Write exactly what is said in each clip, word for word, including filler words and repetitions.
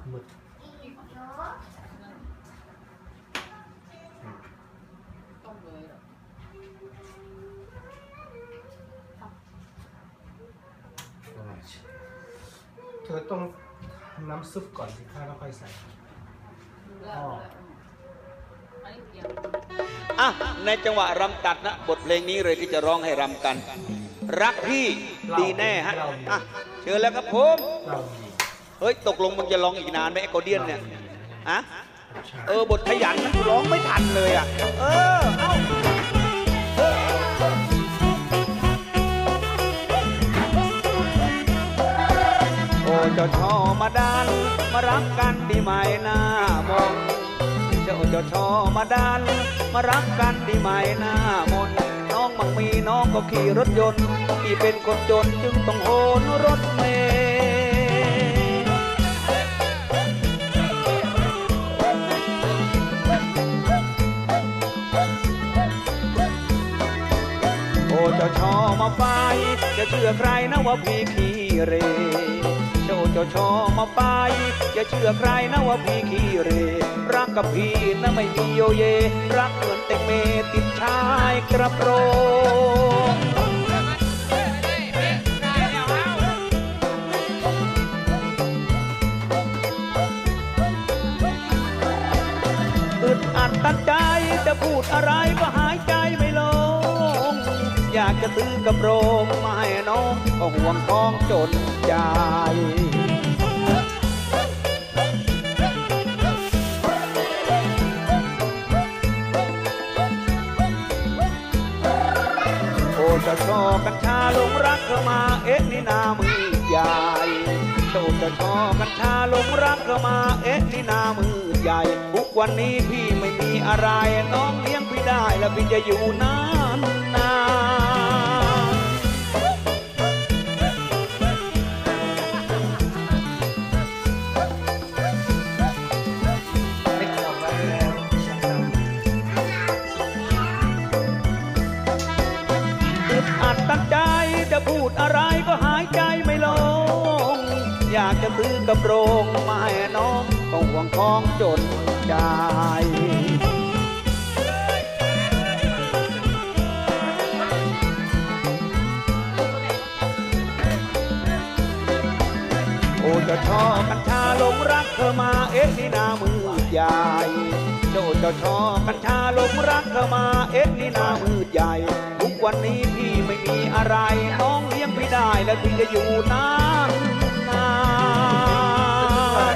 หมึกต้มเลยเธอต้องทำน้ำซุปก่อนสิค่ะแล้วค่อยใส่อ๋ออ่ะในจังหวะรำตัดนะบทเพลงนี้เลยที่จะร้องให้รำกันรักพี่ดีแน่ฮะอ่ะเชิญแล้วครับผมเฮ้ยตกลงมึงจะร้องอีกนานไหมไอโกเดียนเนี่ยอะเออบทขยันมันร้องไม่ทันเลยอ่ะเออเอ้าโอ้เจ้าชอมาดันมารักกันดีไหมหน้ามองเจ้าเจ้าชอมาดันมารักกันดีไหมหน้ามนน้องมังมีน้องก็ขี่รถยนต์ที่เป็นคนจนจึงต้องโหนรถเมล์โอ้เจ้าชอมาไปจะเชื่อใครนะว่าพี่ขี้เรเจ้าเจ้าชอมาไปอย่าเชื่อใครนะว่าพี่ขี้เรรักกับพี่นะไม่มีโยเยรักเหมือนเต็งเมติดชายกระโปรงอึดอัดตัดใจจะพูดอะไรก็หายใจไม่ลงอยากจะซื้อกระโปรงมาให้น้องก็ห่วงท้องจนใจจะชอกัญชาลงรักเธอมาเอ๊ะนี่นามือใหญ่โชจะชอกัญชาลงรักเธอมาเอ๊ะนี่นามือใหญ่ทุกวันนี้พี่ไม่มีอะไรน้องเลี้ยงพี่ได้แล้วพี่จะอยู่นานนานตั้งใจจะพูดอะไรก็หายใจไม่ลงอยากจะซื้อกระโปรงมาให้น้องก็ห่วงท้องจนใจโอ้จะชอบกัญชาลงรักเธอมาเอ๊ะนี่นามือใหญ่โจ้เจ้าชอกัญชาลงรักเธอมาเอ๊ะนี่นามือใหญ่ทุกวันนี้พี่ไม่มีอะไรน้องเลี้ยงพี่ได้แล้วพี่จะอยู่นานนาน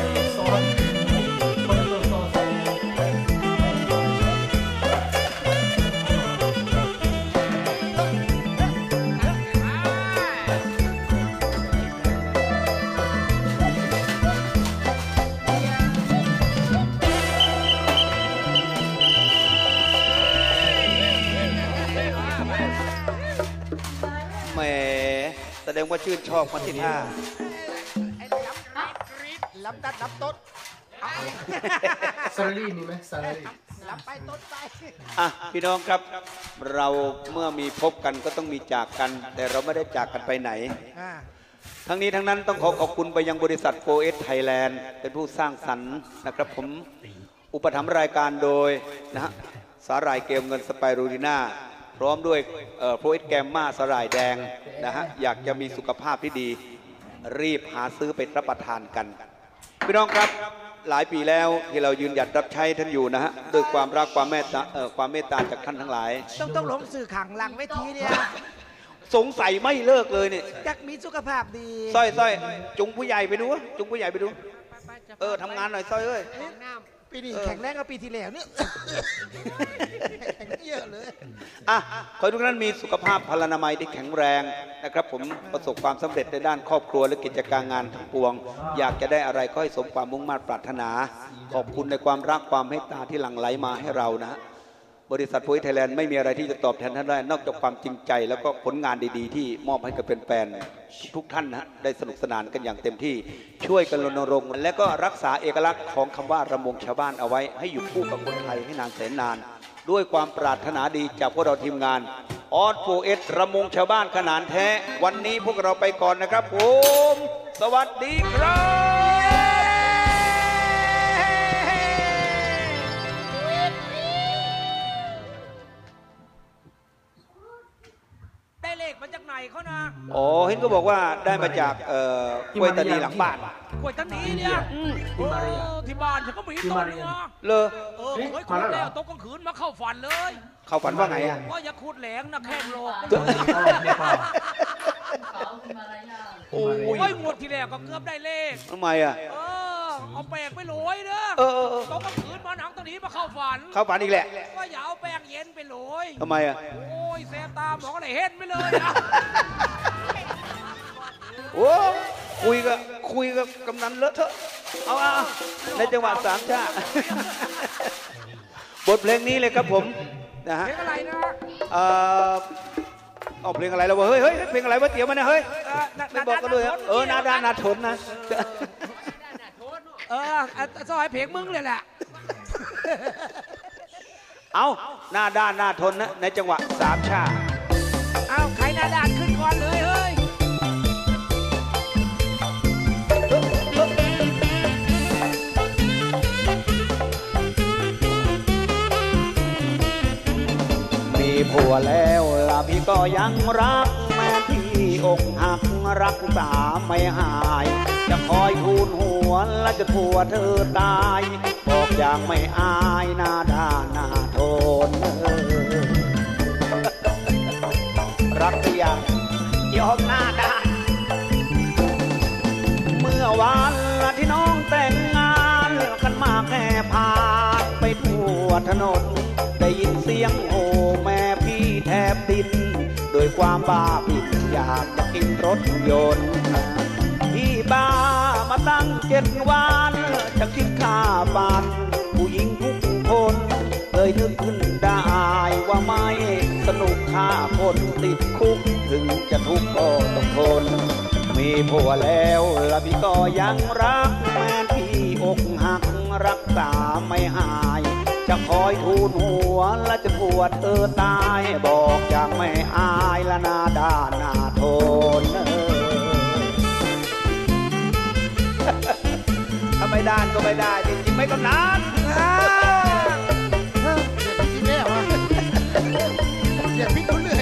แหมแสดงว่าชื่นชอบมาที่ท่าล้ำตัดล้ำต้นซาลารี่มีไหมซาลารี่ล้ำไปต้นไปอ่ะพี่น้องครับเราเมื่อมีพบกันก็ต้องมีจากกันแต่เราไม่ได้จากกันไปไหนทั้งนี้ทั้งนั้นต้องขอขอบคุณไปยังบริษัทโฟเอสไทยแลนด์เป็นผู้สร้างสรรค์นะครับผมอุปถัมภ์รายการโดยนะฮะสาหร่ายเกมเงินสไปรูดิน่าพร้อมด้วยโฟเอสแกมมาสาหร่ายแดงนะฮะอยากจะมีสุขภาพที่ดีรีบหาซื้อไปรับประทานกันพี่น้องครับหลายปีแล้วที่เรายืนหยัดรับใช้ท่านอยู่นะฮะด้วยความรักความเมตตาเอ่อความเมตตาจากท่านทั้งหลายต้องต้องลงสื่อขังหลังเวทีเนี่ยสงสัยไม่เลิกเลยเนี่ยอยากมีสุขภาพดีสร้อยสร้อยจุงผู้ใหญ่ไปดูจุงผู้ใหญ่ไปดูเออทำงานหน่อยสร้อยเอ้ยปีนี้แข็งแรงกว่าปีที่แล้วเนี่ยแข็งเยอะเลยอ่ะขอให้ทุกท่านมีสุขภาพพลานามัยที่แข็งแรงนะครับผมประสบความสำเร็จในด้านครอบครัวและกิจการงานทั้งปวงอยากจะได้อะไรก็ให้สมความมุ่งมั่นปรารถนาขอบคุณในความรักความเมตตาที่หลั่งไหลมาให้เรานะบริษัทโฟเอสไทยแลนด์ไม่มีอะไรที่จะตอบแทนท่านได้นอกจากความจริงใจแล้วก็ผลงานดีๆที่มอบให้กับแฟนๆทุกท่านนะได้สนุกสนานกันอย่างเต็มที่ช่วยกันรณรงค์และก็รักษาเอกลักษณ์ของคำว่ารำวงชาวบ้านเอาไว้ให้อยู่คู่กับคนไทยให้นานแสนนานด้วยความปรารถนาดีจากพวกเราทีมงานออสโฟเอสรำวงชาวบ้านขนาดแท้วันนี้พวกเราไปก่อนนะครับผมสวัสดีครับห็นก็บอกว่าได้มาจากเอ่อกล้วยตานีหลังบ้านกล้วยตานีเนี่ยพี่มาเรียเออที่บ้านฉันก็มีพี่ต้มาน เรีเนื้ยอเลอเออเฮ้ยเฮ้ยมาขุดแล้วเหรอแล้วตกกลางคืนมาเข้าฝันเลยเขาฝันว่าไงอ่ะว่าอย่าขุดแหลงนะแค่โลกเอาไม่เปล่าโอ้ยโอ้ยงวดที่แล้วก็เกือบได้เลขทำไมอ่ะเออเอาแป้งไปโรยเด้อเออเออเออตกกลางคืนมาหนังตอนนี้มาเข้าฝันเขาฝันอีกแหละว่าอย่าเอาแป้งเย็นไปโรยทำไมอ่ะโอ้ยแสบตาหมองอะไรเห็นไปเลยนะโอ้คุยกับคุยกับกำนันเลอะเทอะเอาเอาเอาในจังหวะสามชาติ บทเพลงนี้เลยครับผมนะฮะเพลงอะไรนะเอ่อเอาเพลงอะไรแล้ววะเฮ้ยเฮ้ยเพลงอะไรวะเตี๋ยวมันนะเฮ้ยเออไม่บอกกันด้วยเหรอเออนาดานาทนนะเออซอยเพลงมึงเลยแหละเอาหน้าด้านหน้าทนนะในจังหวะสามชาติเอาใครหน้าด่านขึ้นก่อนเลยเฮ้ยมีผัวแล้วล่ะพี่ก็ยังรักแม่พี่อกหักรักษาไม่หาย จะคอยทูลหัวและจะผัวเธอตายบอกอย่างไม่อายหน้าด้านหน้าทนรักหรือยังยอมหน้าด้านเมื่อวานที่น้องแต่งงานกันมาแค่ผ่านไปทั่วถนนได้ยินเสียงโห่แม่พี่แทบดิ้นโดยความบ้าบิดอยากจะกินรถยนต์พี่บ้ามาตั้งเจ็ดวันจะคิดค่าบ้านผู้หญิงทุกคนเลยนึกขึ้นได้ว่าไม่สนุกฆ่าคนติดคุกถึงจะทุกข์ก็ต้องทนมีผัวแล้วและพี่ก็ยังรักแม่พี่อกหักรักษาไม่หายจะคอยทูลหัวและจะปวดเออตายบอกอย่างไม่อายละนาด้านหน้าทนถ้าไม่ด้านก็ไม่ได้จริงๆไม่กำนันกินแน่วะเดี๋ยวพี่เขาเหนื่อย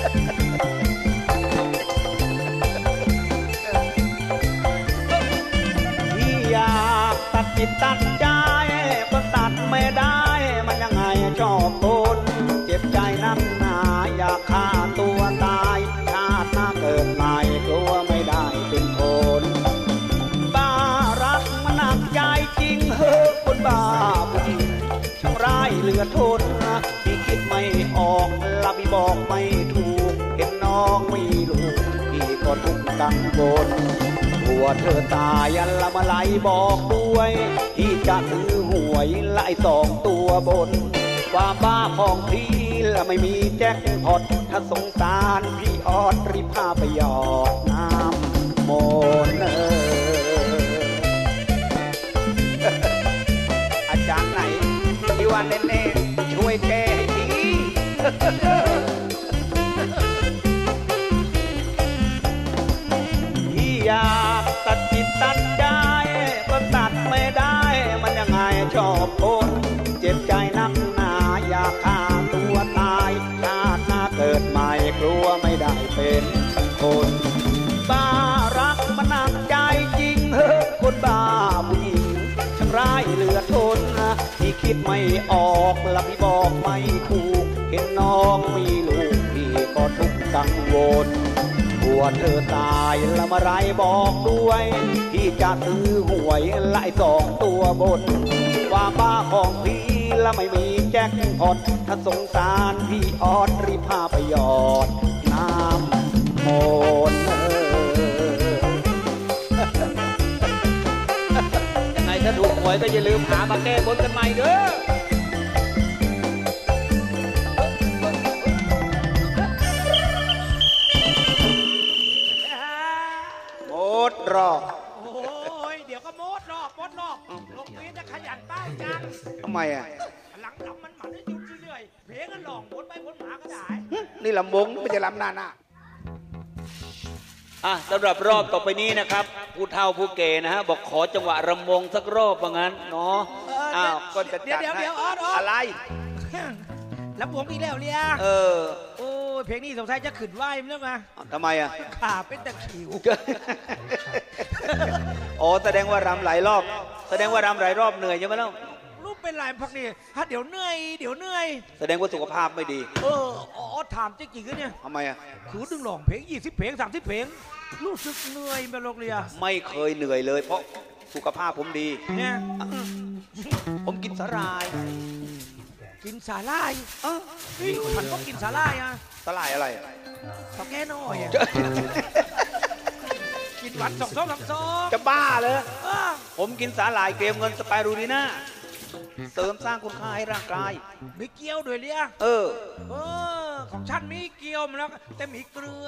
ที่อยากตัดจิตตัดใจก็ตัดไม่ได้มันยังไงชอบทนเจ็บใจนักหนาอยากฆ่าตัวตายชาติหน้าเกิดใหม่กลัวไม่ได้เป็นคนบ้ารักมันหนักใจจริงเฮ้อคนบ้าผู้หญิงช่างร้ายเหลือทนพี่คิดไม่ออกละพี่บอกไม่ถูกเห็นน้องมีลูกพี่ก็ทุกข์กังวลผัวเธอตายอันละมาไลบอกด้วยที่จะซื้อหวยไล่สองตัวบนความบ้าของพี่ละไม่มีแจ็คพอตถ้าสงสารพี่ออดรีบพาไปหยอดน้ำมนต์เออ อาจารย์ไหนที่ว่าแน่ๆช่วยแก้ให้ทีพี่อยากตัดจิตตัดใจก็ตัดไม่ได้มันยังไงชอบคนเจ็บใจนักหนาอยากฆ่าตัวตายชาติหน้าเกิดใหม่กลัวไม่ได้เป็นคนบ้ารักมันหนักใจจริงเฮ้อคนบ้าผู้หญิงช่างร้ายเหลือทนพี่คิดไม่ออกและพี่บอกไม่ถูกเห็นน้องมีลูกพี่ก็ทุกข์กังวลผัวเธอตายละมาไรบอกด้วยพี่จะซื้อหวยไล่สองตัวบนความบ้าของพี่ละไม่มีแจ็คพอตถ้าสงสารพี่ออดรีบพาไปหยอดน้ำมนต์ยังไงถ้าถูกหวยก็อย่าลืมหามาแก้บนกันใหม่เด้อหมดรอบโอ้ยเดี๋ยวก็มดรอบมดรอบลงปีจะขยันเป้าจังทำไมอ่ะหลังดำมันหมันให้ยุ่งเรื่อยๆเพลงกันหลองวนไปวนมาก็ได้นี่ลำวงไม่ใช่ลำหน้าหน้าอ่ะสำหรับรอบต่อไปนี้นะครับผู้เฒ่าผู้เก่นะฮะบอกขอจังหวะรำวงสักรอบว่างั้นเนาะอ้าวก็จะจัดเดี๋ยวให้เดี๋ยวออดออดอะไรแล้วผมอีกแล้วเลียเออโอ้ยยเพลงนี้สงสัยจะขึ้นไหวมั้งนะอ้าวทำไมอ่ะขาเป็นตะคริวอ๋อแสดงว่ารำหลายรอบ แสดงว่ารำหลายรอบเหนื่อยใช่ไหมล่ะรูปเป็นลายพักนี่ฮะเดี๋ยวเหนื่อยเดี๋ยวเหนื่อยแสดงว่าสุขภาพไม่ดีเอออ๋อถามจริงๆเนี่ยทำไมอ่ะคือดึงหลองเพลงยี่สิบเพลงสามสิบเพลงรู้สึกเหนื่อยแบบโรงเรียนไม่เคยเหนื่อยเลย เพราะสุขภาพผมดีเนี่ยผมกินสาหร่ายกินสาลายเออนี่ฉันก็กินสาลายอ่ะสาหร่ายอะไรอะเท่าแก่น้อยอ่ะกินวันสองซองสามซองจะบ้าเลยเออผมกินสาหร่ายเกมเงินสไปรูดีน่าเสริมสร้างคุณค่าให้ร่างกายมีเกี๊ยวด้วยเลียเออเออของฉันมีเกี๊ยวมาแล้วแต่มีเกลือ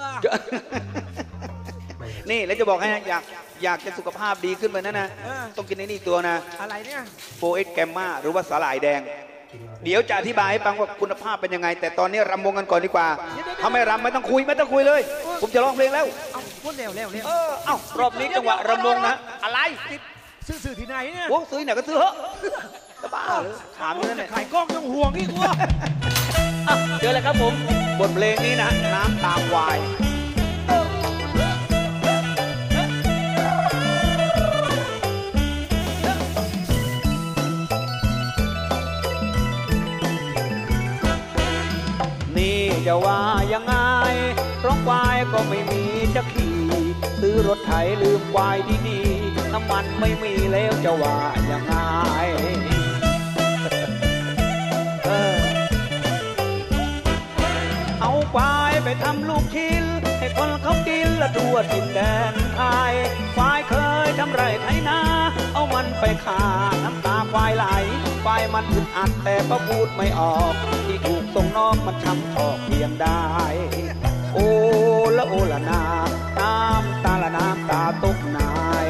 นี่แล้วจะบอกให้นะอยากอยากจะสุขภาพดีขึ้นไปนะนะเออต้องกินไอ้นี่ตัวนะอะไรเนี่ยโฟเอสแกมมาหรือว่าสาหร่ายแดง เดี๋ยวจะอธิบายให้ฟังว่าคุณภาพเป็นยังไง แต่ตอนนี้รำวงกันก่อนดีกว่า ถ้าไม่รำไม่ต้องคุยไม่ต้องคุยเลย ผมจะร้องเพลงแล้วเอาพูดเร็วเร็วเร็วเออเอ้ารอบนี้จังหวะรำวงนะอะไรซื้อสื่อที่ไหนเนี่ยโอ้ซื้อไหนก็ซื้อเหอะจะบ้าเหรอถามอยู่นั่นแหละขายกล้องยังห่วงอีกวะอ่ะเจอเลยครับผมบทเพลงนี้นะน้ำตาควายนี่จะว่ายังไงเพราะควายก็ไม่มีจะขี่ซื้อรถไถลืมควายที่นี่น้ำมันไม่มีแล้วจะว่ายังไงเออเอาควายไปทำลูกชิ้นให้คนเขากินละทั่วถิ่นแดนไทยควายเคยทำไรไถนาเอามันไปขาน้ำตาควายไหลควายมันอึดอัดแต่ก็พูดไม่ออกที่ถูกส่งน้องมันช้ำชอกเพียงได้โอ้ละโอละนาน้ำตาละน้ำตาตกนาย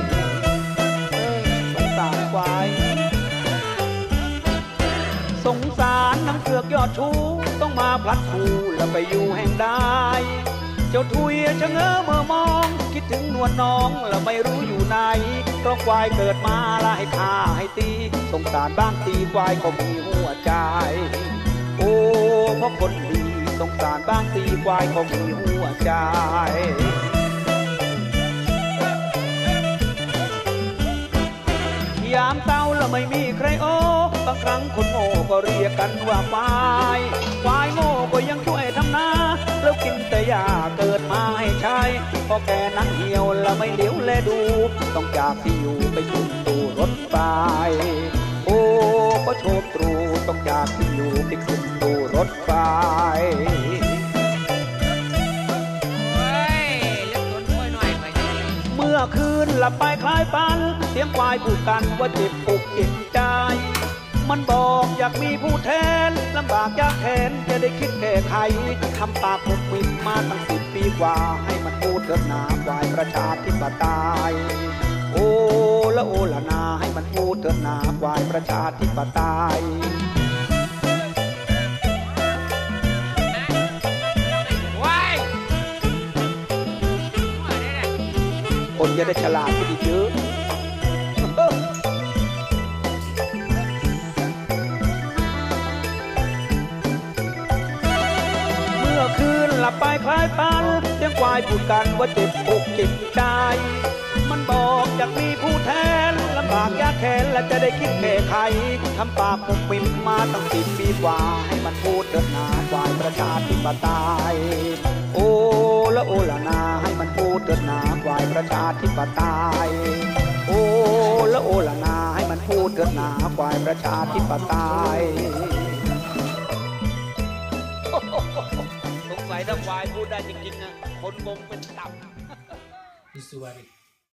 สงสารควายสงสารน้ำเสือกยอดชูต้องมาพลัดผูแล้วไปอยู่แห่งใดเจ้าทุยชะเง้อเมื่อมองคิดถึงนวลน้องแล้วไม่รู้อยู่ไหนเพราะควายเกิดมาละให้ฆ่าให้ตีสงสารบ้างตีควายก็มีหัวใจโอ้เพราะคนดีสงสารบ้างตีควายก็มีหัวใจยามเต้าแล้วไม่มีใครโอ้บางครั้งคนโง่ก็เรียกกันว่าควายควายโง่ก็ยังช่วยทำนาแล้วกินแต่ยาเกิดมาให้ใช้พอแกนั้นเหี่ยวแล้วไม่เหลียวแลดูต้องจากที่อยู่ไปจุ่มตู้รถไฟโอ้ก็โชคตรูต้องจากที่อยู่ไปจุ่มตู้รถไฟเมื่อคืนหลับไปคล้ายฝันเสียงควายพูดกันว่าเจ็บอกเจ็บใจมันบอกอยากมีผู้แทนลำบากยากแค้นจะได้คิดแก้ไขทำปากมุกมิดมาตั้งสิบปีกว่าให้มันพูดเถิดหนาควายประชาธิปไตยโอ้ละโอละนาให้มันพูดเถิดหนาควายประชาธิปไตยคนจะได้ฉลาดขึ้นอีกเยอะเมื่อคืนหลับไปคล้ายฝันเสียงควายพูดกันว่าเจ็บอกเจ็บใจมันบอกอยากมีผู้แทนลำบากยากแค้นและจะได้คิดแก้ไขทำปากมุกมิดมาตั้งสิบปีกว่าให้มันพูดเถิดหนาควายประชาธิปไตยโอ้ละโอละนาให้มันพูดเถิดหนาควายประชาธิปไตยโอ้ละโอละนาให้มันพูดเถิดหนาควายประชาธิปไตยสงสัยถ้าควายพูดได้จริงๆนะคนงงเป็นตับอิสุวาริ